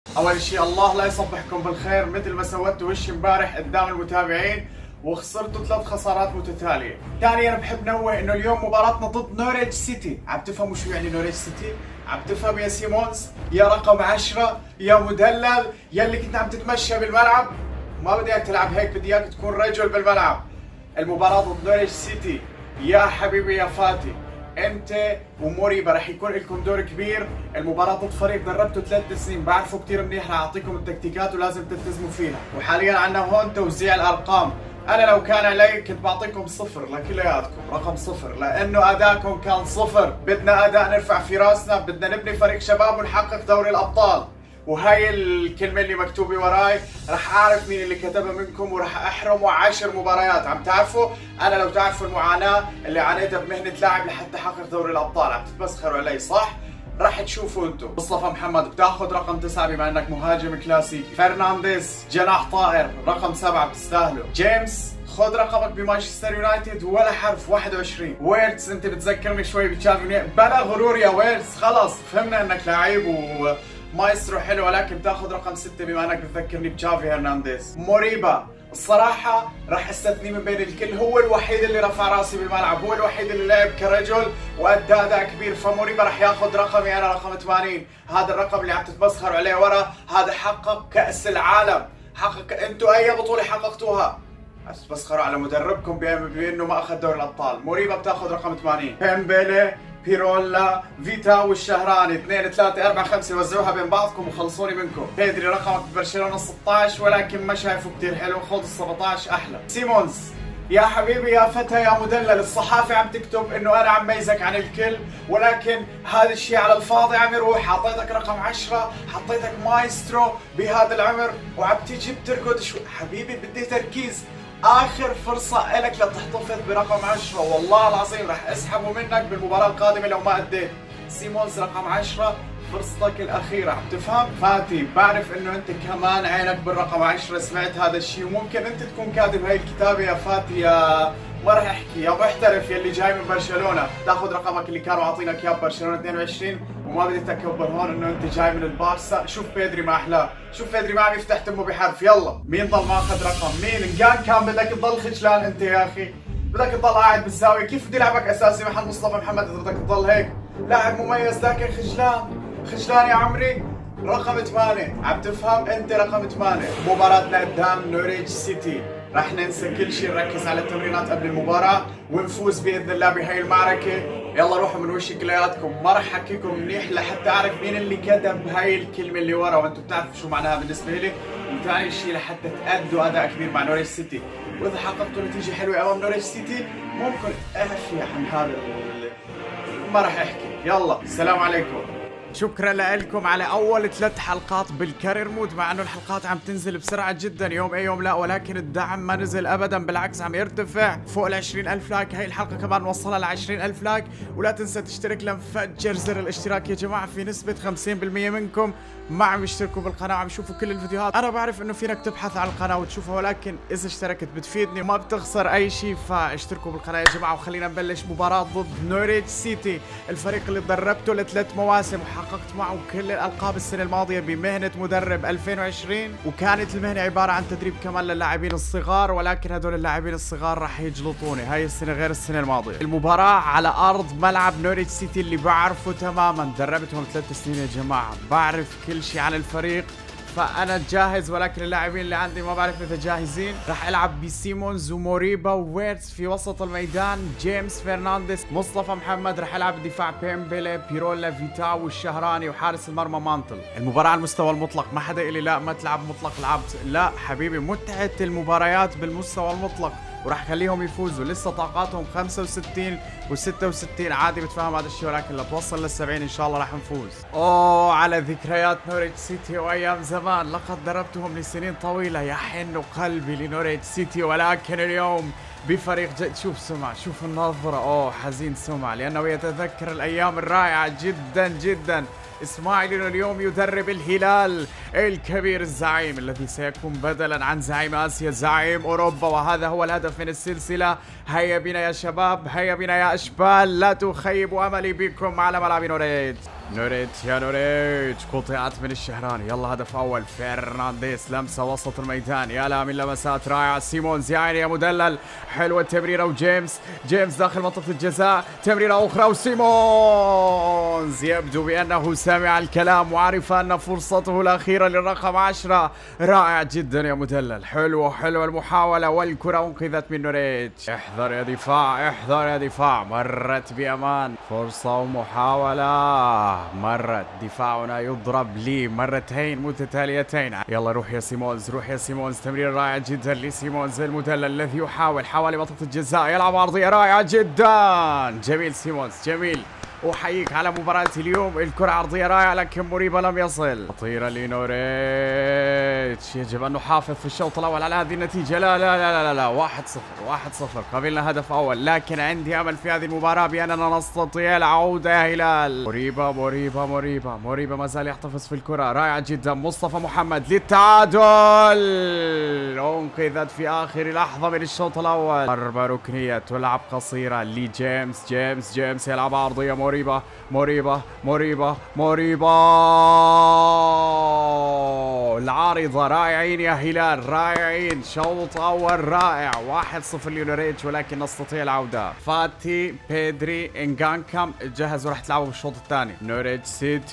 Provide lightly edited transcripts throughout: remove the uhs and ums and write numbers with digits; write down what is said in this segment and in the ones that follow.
اول شيء الله لا يصبحكم بالخير مثل ما سويتوا وش امبارح قدام المتابعين وخسرتوا 3 خسارات متتاليه. ثانيا بحب نوه انه اليوم مباراتنا ضد نوريج سيتي. عم تفهموا شو يعني نوريج سيتي؟ عم تفهم يا سيمونز؟ يا رقم 10 يا مدلل يا اللي كنت عم تتمشى بالملعب؟ ما بدي اياك تلعب هيك، بدي اياك تكون رجل بالملعب. المباراه ضد نوريج سيتي يا حبيبي يا فاتي، انت وموريبا رح يكون لكم دور كبير. المباراة ضد فريق دربته 3 سنين، بعرفه كثير منيح، رح اعطيكم التكتيكات ولازم تلتزموا فيها. وحاليا عندنا هون توزيع الارقام. انا لو كان علي كنت بعطيكم 0 لكلياتكم، رقم 0، لانه ادائكم كان 0. بدنا اداء نرفع في راسنا، بدنا نبني فريق شباب ونحقق دوري الابطال. وهاي الكلمة اللي مكتوبة وراي رح اعرف مين اللي كتبها منكم وراح احرمه 10 مباريات. عم تعرفوا انا لو تعرفوا المعاناة اللي عانيتها بمهنة لاعب لحتى احقق دوري الابطال، عم تتمسخروا علي صح؟ راح تشوفوا انتم. مصطفى محمد بتاخذ رقم 9 بما انك مهاجم كلاسيكي. فرنانديز جناح طائر رقم 7 بتستاهله. جيمس خذ رقمك بمانشستر يونايتد ولا حرف 21. ويرتز انت بتذكرني شوي بتشافي، بلا غرور يا ويرتز، خلص فهمنا انك لعيب ومايسترو حلو، ولكن بتاخذ رقم 6 بما انك بتذكرني بتشافي هرنانديز. موريبا الصراحة راح استثنيه من بين الكل، هو الوحيد اللي رفع راسي بالملعب، هو الوحيد اللي لعب كرجل وادى اداء كبير، فموريبا راح ياخذ رقمي انا رقم 80. هذا الرقم اللي عم تتمسخروا عليه ورا، هذا حقق كأس العالم، حقق. انتوا اي بطولة حققتوها؟ تتمسخروا على مدربكم بانه ما اخذ دوري الابطال. موريبا بتاخذ رقم 80. بيمبلي، بيرولا، فيتا والشهراني 2 3 4 5 وزعوها بين بعضكم وخلصوني منكم. بيدري رقمك ببرشلونه 16 ولكن ما شايفه كثير حلو، خذ ال 17 احلى. سيمونز يا حبيبي يا فتى يا مدلل، الصحافه عم تكتب انه انا عم ميزك عن الكل، ولكن هذا الشيء على الفاضي عم يروح. حطيتك رقم 10، حطيتك مايسترو بهذا العمر وعم تيجي بتركض شو حبيبي، بدي تركيز. اخر فرصة لك لتحتفظ برقم 10، والله العظيم راح اسحبه منك بالمباراة القادمة لو ما اديت. سيمونز رقم 10 فرصتك الأخيرة، عم تفهم؟ فاتي بعرف انه انت كمان عينك بالرقم 10، سمعت هذا الشيء وممكن انت تكون كاتب هاي الكتابة يا فاتي، يا ما راح احكي يا محترف يلي جاي من برشلونة، تاخذ رقمك اللي كانوا عاطينك اياه ببرشلونة 22 وما بدي تكبر هون انه انت جاي من البارسا. شوف بيدري ما احلاه، شوف بيدري ما عم يفتح تمه بحرف. يلا مين ضل ما اخذ رقم؟ مين؟ ان كان بدك تضل خجلان انت يا اخي، بدك تضل قاعد بالزاوية، كيف بدي العبك اساسي محل مصطفى محمد اذا بدك تضل هيك؟ لاعب مميز لكن خجلان، خجلان يا عمري. رقم 8 عم تفهم؟ انت رقم 8. مباراتنا قدام نوريج سيتي رح ننسى كل شيء، نركز على التمرينات قبل المباراة ونفوز بإذن الله بهي المعركة. يلا روحوا من وش كلياتكم، ما رح احكيكم منيح لحتى اعرف مين اللي كتب هاي الكلمة اللي ورا وانتم بتعرفوا شو معناها بالنسبة لي. وثاني شيء لحتى تأدوا أداء كبير مع نوريج سيتي، وإذا حققتوا نتيجة حلوة أمام نوريج سيتي ممكن أحكي عن هذا ما رح احكي. يلا السلام عليكم. شكرا لكم على اول 3 حلقات بالكارير مود، مع انه الحلقات عم تنزل بسرعه جدا يوم اي يوم لا، ولكن الدعم ما نزل ابدا، بالعكس عم يرتفع فوق ال 20,000 لايك. هاي الحلقه كمان وصلها ل 20,000 لايك، ولا تنسى تشترك لنفجر زر الاشتراك يا جماعه. في نسبه 50% منكم ما عم يشتركوا بالقناه وعم يشوفوا كل الفيديوهات. انا بعرف انه فينك تبحث عن القناه وتشوفها، ولكن اذا اشتركت بتفيدني وما بتخسر اي شيء، فاشتركوا بالقناه يا جماعه. وخلينا نبلش مباراه ضد نوريج سيتي، الفريق اللي دربته ل3 مواسم وحققت معه كل الالقاب السنه الماضيه بمهنه مدرب 2020، وكانت المهنه عباره عن تدريب كمان للاعبين الصغار، ولكن هدول اللاعبين الصغار راح يجلطوني هاي السنه غير السنه الماضيه. المباراه على ارض ملعب نوريج سيتي اللي بعرفه تماما، دربتهم 3 سنين يا جماعه، بعرف كل شيء عن الفريق، فانا جاهز، ولكن اللاعبين اللي عندي ما بعرف اذا جاهزين. راح العب بسيمونز وموريبا وويرتز في وسط الميدان، جيمس فرنانديز، مصطفى محمد. راح العب دفاع بيمبلي، بيرولا، فيتا والشهراني، وحارس المرمى مانتل. المباراة على المستوى المطلق، ما حدا يقول لي لا ما تلعب مطلق لعبت، لا حبيبي، متعة المباريات بالمستوى المطلق، وراح خليهم يفوزوا. لسه طاقاتهم 65 و66 عادي، بتفهم هذا الشيء، ولكن لتوصل لل70 ان شاء الله راح نفوز. اوه على ذكريات نوريج سيتي وايام زمان، لقد ضربتهم لسنين طويلة، يحن قلبي لنوريج سيتي، ولكن اليوم بفريق جد. شوف سمع، شوف النظرة، اوه حزين سمع لانه يتذكر الايام الرائعة جدا جدا. اسماعيل اليوم يدرب الهلال الكبير الزعيم الذي سيكون بدلا عن زعيم آسيا زعيم أوروبا، وهذا هو الهدف من السلسلة. هيا بنا يا شباب، هيا بنا يا أشبال، لا تخيبوا أملي بكم على ملعب نوريج. نوريتش يا نوريتش، قطعت من الشهراني. يلا هدف اول، فرنانديز لمسه وسط الميدان، يا لا من لمسات رائعه. سيمونز يا عيني يا مدلل، حلوه التمريره. وجيمس داخل منطقه الجزاء، تمريره اخرى وسيمونز يبدو بانه سمع الكلام وعرف ان فرصته الاخيره للرقم 10. رائع جدا يا مدلل، حلوه المحاوله، والكره انقذت من نوريتش. احذر يا دفاع، مرت بامان، فرصه ومحاوله، مرت. دفاعنا يضرب لي مرتين متتاليتين. يلا روح يا سيمونز، تمرير رائع جدا لسيمونز المدلل الذي يحاول حوالي منطقة الجزاء، يلعب عرضية رائعة جدا. جميل سيمونز، جميل. أحييك على مباراة اليوم. الكرة عرضية رائعة لكن مريبة لم يصل. خطيرة لنوريتش، يجب أن نحافظ في الشوط الأول على هذه النتيجة. لا 1-0 قبلنا هدف أول، لكن عندي أمل في هذه المباراة بأننا نستطيع العودة يا هلال. مريبة ما زال يحتفظ في الكرة، رائعة جدا. مصطفى محمد للتعادل، أنقذت في آخر لحظة من الشوط الأول. ضربة ركنية تلعب قصيرة لجيمس. جيمس يلعب عرضية. مريبة العارضة. رائعين يا هلال، رائعين. شوط أول رائع. 1-0 لنوريتش، ولكن نستطيع العودة. فاتي، بيدري، انغانكام جهزوا، راح تلعبوا بالشوط الثاني. نوريتش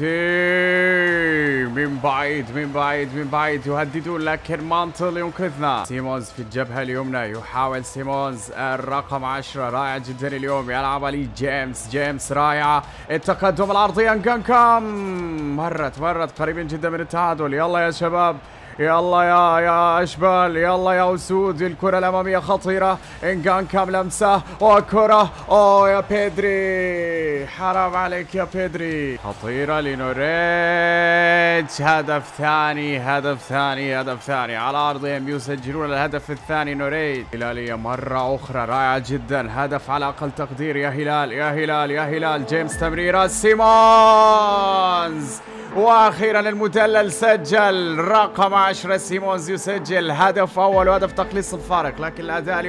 سيتي من بعيد يهددون، لكن مانتل ينقذنا. سيمونز في الجبهة اليمنى، يحاول سيمونز الرقم 10، رائع جدا اليوم. يلعب لي جيمس رائع. التقدم العرضية انغانكام، مرت قريبين جدا من التعادل. يلا يا شباب، يلا يا اشبال، يلا يا اسود. الكرة الامامية خطيرة، انغانكام لمسة وكرة. يا بيدري، حرام عليك يا بيدري. خطيرة لنوريتش. هدف ثاني على ارضهم، يسجلون الهدف الثاني نوريتش. هلالية مرة اخرى، رائعة جدا. هدف على اقل تقدير يا هلال. جيمس تمريرة، سيمونز، واخيرا المدلل سجل رقم 10. سيمونز يسجل هدف اول وهدف تقليص الفارق، لكن الاداء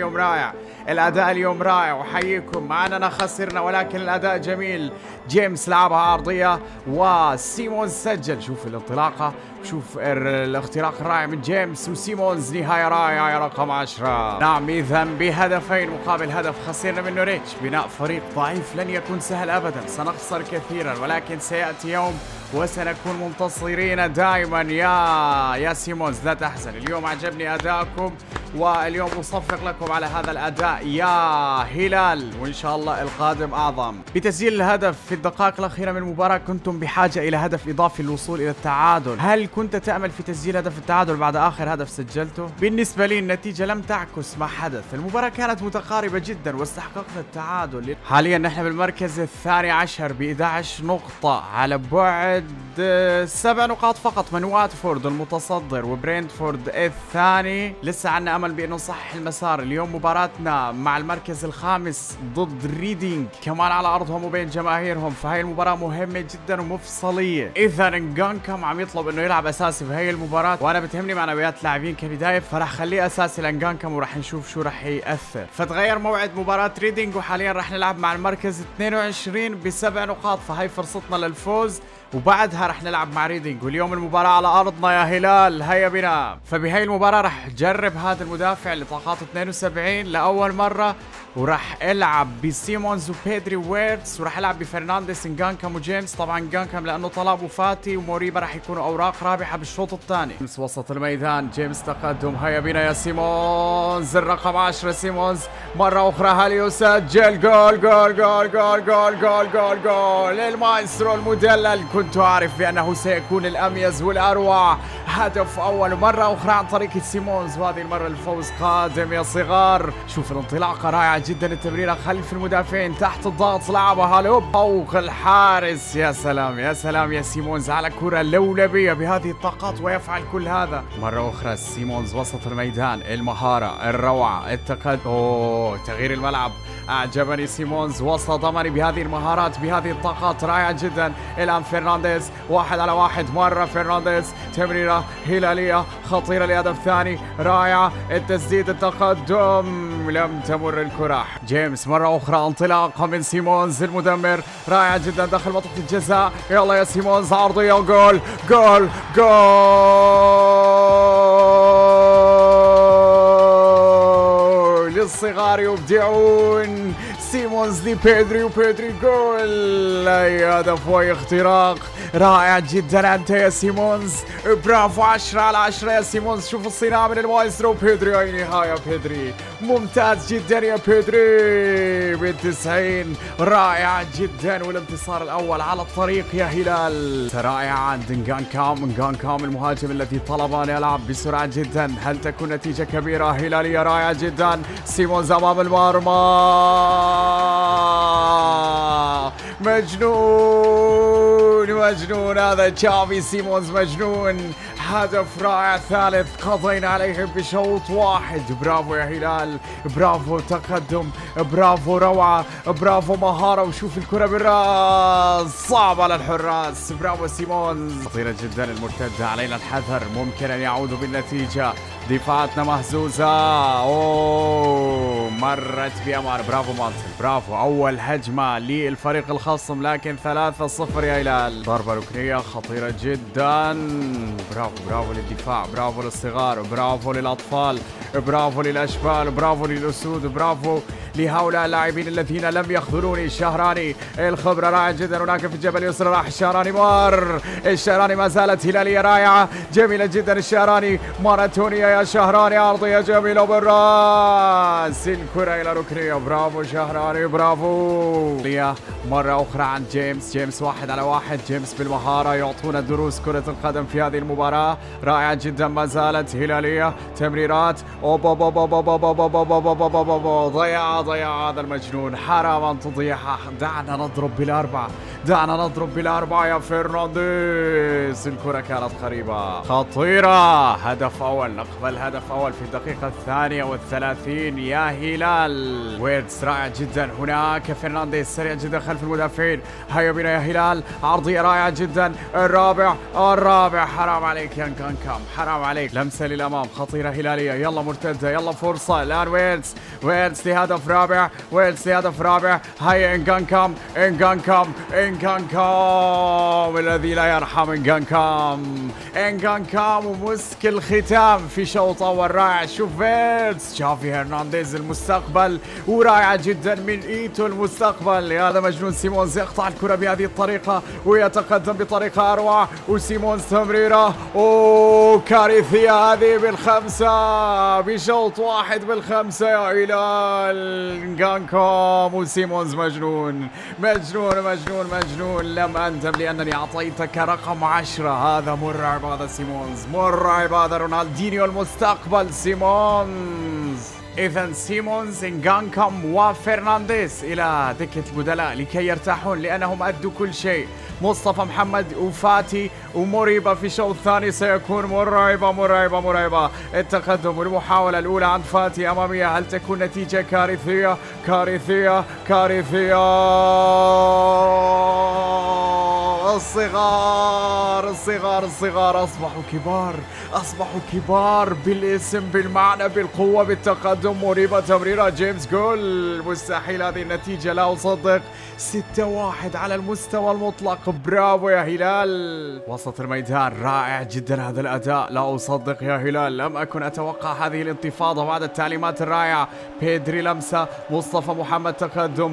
اليوم رائع. وحييكم، مع اننا خسرنا ولكن الاداء جميل. جيمس لعبها عرضيه وسيمونز سجل. شوف الانطلاقه، شوف الاختراق الرائع من جيمس، وسيمونز نهايه رائعه يا رقم 10. نعم، اذا بهدفين مقابل هدف خسرنا من نوريتش. بناء فريق ضعيف لن يكون سهل ابدا، سنخسر كثيرا، ولكن سياتي يوم وسنكون منتصرين دائما يا سيمونز. لا تحزن، اليوم عجبني اداءكم، واليوم اصفق لكم على هذا الاداء يا هلال، وان شاء الله القادم اعظم. بتسجيل الهدف في الدقائق الاخيره من المباراه كنتم بحاجه الى هدف اضافي للوصول الى التعادل. هل كنت تامل في تسجيل هدف التعادل بعد اخر هدف سجلته؟ بالنسبه لي النتيجه لم تعكس ما حدث، المباراه كانت متقاربه جدا واستحققنا التعادل. حاليا نحن بالمركز الثاني عشر ب11 نقطه، على بعد 7 نقاط فقط من واتفورد المتصدر وبرينتفورد الثاني. لسه عندنا امل بانه نصحح المسار. اليوم مباراتنا مع المركز الخامس ضد ريدينج، كمان على ارضهم وبين جماهيرهم، فهي المباراه مهمه جدا ومفصليه. اذا انغانكام عم يطلب انه يلعب اساسي بهي المباراه، وانا بتهمني معنويات لاعبين كبدايه، فراح خليه اساسي لانغانكام وراح نشوف شو راح ياثر. فتغير موعد مباراه ريدينج، وحاليا راح نلعب مع المركز 22 ب7 نقاط، فهي فرصتنا للفوز، وبعدها رح نلعب مع ريدينج. واليوم المباراة على أرضنا يا هلال، هيا بنا. فبهي المباراة رح جرب هذا المدافع اللي طاقاته 72 لأول مرة، وراح العب بسيمونز وبيدري ويرتس، وراح العب بفرنانديز، انغانكام وجيمس. طبعا انغانكام لأنه طلب، وفاتي وموريبا راح يكونوا أوراق رابحة بالشوط الثاني. جيمس وسط الميدان، جيمس تقدم، هيا بنا يا سيمونز الرقم 10. سيمونز مرة أخرى، هل يسجل؟ جول جول جول جول جول جول جول جول المايسترو المدلل. كنت أعرف بأنه سيكون الأميز والأروع. هدف أول مرة أخرى عن طريق سيمونز، وهذه المرة الفوز قادم يا صغار. شوف الانطلاقة رائعة جدا، التمريرة خلف المدافعين تحت الضغط، لعبها لوب فوق الحارس. يا سلام يا سلام يا سيمونز على كرة لولبية بهذه الطاقات ويفعل كل هذا. مرة أخرى سيمونز وسط الميدان، المهارة، الروعة، التقدم، تغيير الملعب، أعجبني سيمونز، وصدمني بهذه المهارات بهذه الطاقات رائعة جدا. الآن فرنانديز 1 على 1 مرة فرنانديز، تمريرة هلالية خطيرة لهدف ثاني رائعة، التسديد التقدم لم تمر الكرة. جيمس مرة أخرى انطلاقة من سيمونز المدمر رائعة جدا داخل منطقة الجزاء. يلا يا سيمونز عرضية وجول جول جول للصغار يبدعون. سيمونز لبيدري وبيدري جول. أي هدف واختراق رائع جدا أنت يا سيمونز، برافو 10 على 10 يا سيمونز. شوف الصناعة من المايسترو بيدري. أي نهاية بيدري، ممتاز جدا يا بيدري بالتسعين، رائع جدا. والانتصار الأول على الطريق يا هلال. رائعة عند نغانكام المهاجم الذي طلب أن يلعب بسرعة جدا. هل تكون نتيجة كبيرة هلالية رائعة جدا. سيمونز أمام المرمى، مجنون هذا تشافي سيمونز مجنون. هدف رائع ثالث قضينا عليه بشوط واحد. برافو يا هلال، برافو تقدم، برافو روعة، برافو مهارة. وشوف الكرة بالراس صعبة على الحراس. برافو سيمونز، خطيرة جدا المرتدة، علينا الحذر، ممكن أن يعودوا بالنتيجة. دفاعاتنا مهزوزة. مرت بأمان. برافو مالتن، برافو. أول هجمة للفريق الخصم لكن 3-0 يا هلال. ضربة ركنية خطيرة جدا. برافو للدفاع، برافو للصغار، برافو للأطفال، برافو للأشبال، برافو للأسود، برافو لهؤلاء اللاعبين الذين لم يخذلوني. الشهراني الخبرة رائعة جدا. هناك في الجبل اليسرى راح الشهراني، الشهراني ما زالت هلالية رائعة جميلة جدا. الشهراني ماراتونية يا شهراني، عرضية جميلة بالراس، الكرة إلى ركنية. برافو شهراني، برافو. مرة أخرى عن جيمس 1 على 1. جيمس بالمهارة يعطونا دروس كرة القدم في هذه المباراة، رائعة جدا. ما زالت هلالية، تمريرات ضيع هذا المجنون، حرام أن تضيعها. دعنا نضرب بالأربعة يا فرنانديز. الكرة كانت قريبة خطيرة. هدف أول، نقبل هدف أول في الدقيقة 32 يا هلال. ويردز رائع جدا. هناك فرنانديز سريع جدا خلف المدافعين. هيا بنا يا هلال، عرضية رائعة جدا. الرابع حرام عليك يا نغانكام، حرام عليك. لمسة للأمام خطيرة هلالية. يلا مرتدة، يلا فرصة. الآن ويردز لهدف رابع. هيا نغانكام الذي لا يرحم. نغانكام ومسك الختام في شوط أول رائع. شوف فيردز، تشافي هرنانديز المستقبل، ورائعة جدا من إيتو المستقبل. هذا مجنون. سيمونز يقطع الكرة بهذه الطريقة ويتقدم بطريقة أروع. وسيمونز تمريرة كارثية هذه بالخمسة، بشوط واحد بالخمسة يا هلال. نغانكام وسيمونز مجنون. لم أندم لأنني أعطيتك رقم 10. هذا مرعب، هذا سيمونز مرعب، هذا رونالدينيو المستقبل سيمونز. إذن سيمونز، نغانكام وفرنانديز إلى دكة البدلاء لكي يرتاحون لأنهم أدوا كل شيء. مصطفى محمد وفاتي وموريبا في الشوط الثاني سيكون مرعبة. التقدم والمحاولة الأولى عند فاتي أمامية، هل تكون نتيجة كارثية؟ الصغار أصبحوا كبار بالاسم، بالمعنى، بالقوة، بالتقدم. موريبا تمريرة جيمس جول. مستحيل هذه النتيجة، لا أصدق. 6-1 على المستوى المطلق. برافو يا هلال. وسط الميدان رائع جدا هذا الأداء، لا أصدق يا هلال. لم أكن أتوقع هذه الانتفاضة بعد التعليمات الرائعة. بيدري لمسة، مصطفى محمد تقدم.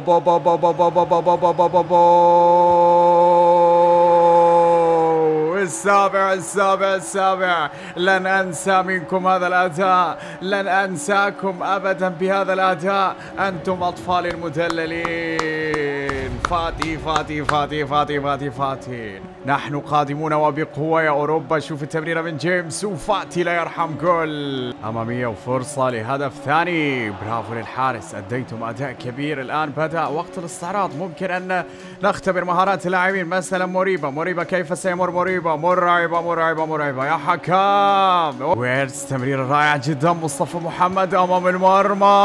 السابع. لن أنسى منكم هذا الأداء، لن أنساكم أبدا بهذا الأداء. أنتم أطفال المدللين. فاتي فاتي فاتي فاتي فاتي فاتي. نحن قادمون وبقوة يا أوروبا. شوف التمريرة من جيمس وفاتي لا يرحم. جول أمامية وفرصة لهدف ثاني. برافو للحارس، أديتم أداء كبير. الآن بدأ وقت الاستعراض. ممكن أن نختبر مهارات اللاعبين. مثلا موريبا كيف سيمر موريبا؟ مرعبة يا حكام. ويرز تمريرة رائعة جدا. مصطفى محمد أمام المرمى،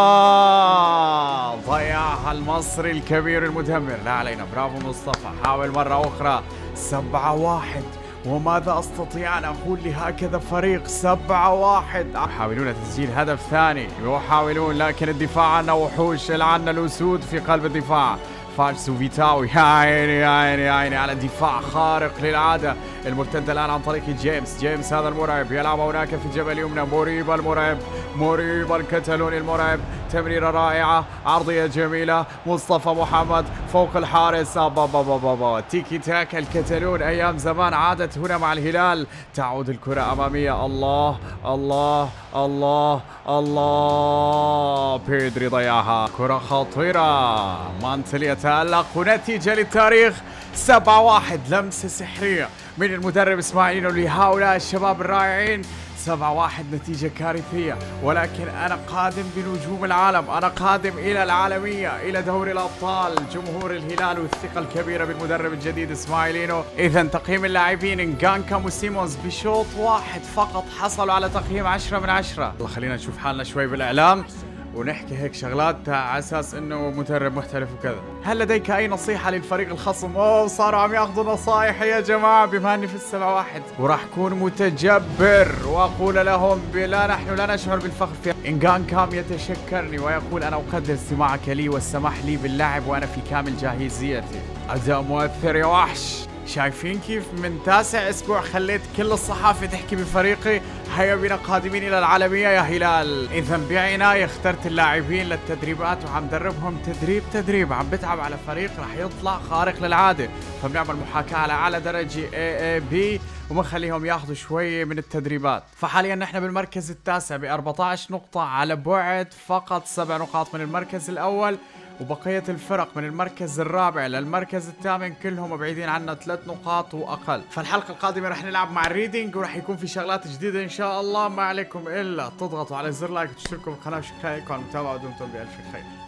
ضيعها المصري الكبير المدمر. لا علينا، برافو مصطفى. حاول مرة أخرى. 7-1. وماذا أستطيع أن أقول لهكذا فريق؟ 7-1. يحاولون تسجيل هدف ثاني، يحاولون، لكن الدفاع عنا وحوش. عنا الأسود في قلب الدفاع. فارسو فيتاو، يا عيني يا عيني يا عيني على دفاع خارق للعادة. المرتدة الآن عن طريق جيمس هذا المرعب يلعب هناك في الجبهة اليمنى. موريبا المرعب، موريبا الكتالوني المرعب. تمريرة رائعة، عرضية جميلة. مصطفى محمد فوق الحارس. تيكي تاكا الكتالون أيام زمان عادت هنا مع الهلال. تعود الكرة أمامية. الله الله الله الله. بيدري ضيعها. كرة خطيرة. مانتل يتألق ونتيجة للتاريخ. 7-1. لمسة سحرية من المدرب اسماعيلينو لهؤلاء الشباب الرائعين. 7-1 نتيجة كارثية، ولكن أنا قادم بنجوم العالم. أنا قادم إلى العالمية، إلى دوري الأبطال. جمهور الهلال والثقة الكبيرة بالمدرب الجديد اسماعيلينو. إذا تقييم اللاعبين انغانكا وسيمونز بشوط واحد فقط حصلوا على تقييم 10 من 10. يلا خلينا نشوف حالنا شوي بالإعلام ونحكي هيك شغلات على اساس انه مدرب محترف وكذا. هل لديك اي نصيحة للفريق الخصم؟ صاروا عم ياخذوا نصائح يا جماعة بما اني في 7-1 وراح كون متجبر واقول لهم نحن لا نشعر بالفخر في. انغانكام يتشكرني ويقول انا اقدر استماعك لي والسماح لي باللعب وانا في كامل جاهزيتي. اداء مؤثر يا وحش. شايفين كيف من 9 اسبوع خليت كل الصحافة تحكي بفريقي؟ هيا بنا قادمين الى العالمية يا هلال. اذا بعناية اخترت اللاعبين للتدريبات وعم دربهم تدريب. عم بتعب على فريق رح يطلع خارق للعادة، فبنعمل محاكاة على اعلى درجة AAB ومخليهم ياخذوا شوية من التدريبات. فحاليا نحن بالمركز التاسع ب14 نقطة، على بعد فقط 7 نقاط من المركز الاول، وبقية الفرق من المركز الرابع للمركز الثامن كلهم بعيدين عنا 3 نقاط واقل. فالحلقة القادمة رح نلعب مع الريدنج ورح يكون في شغلات جديدة ان شاء الله. ما عليكم الا تضغطوا على زر لايك وتشتركوا بالقناة. شكرا لكم على المتابعة ودمتم بألف خير.